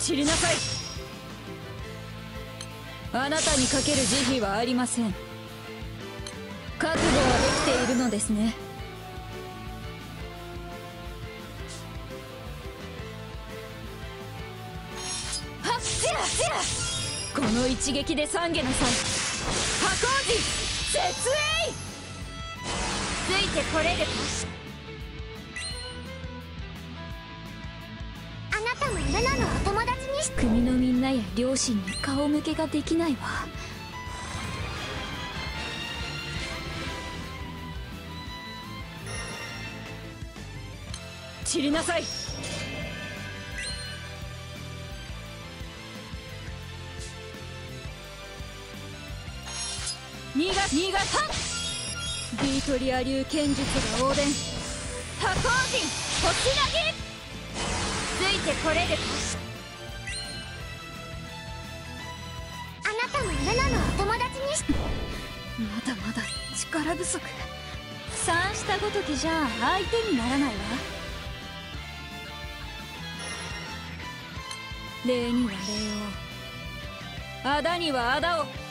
散りなさい。あなたにかける慈悲はありません。覚悟はできているのですね。はっせらせら、この一撃で懺悔なさい。破工事絶縁。ついてこれるか。 あなたもルナのお友達にし。 国のみんなや両親に顔向けができないわ。散りなさい。逃がビートリア流剣術が横伝。破工人星投げ。ついてこれるか。 あなたもルナのお友達にし。 まだまだ力不足。三下ごときじゃ相手にならないわ。礼には礼を、仇には仇を。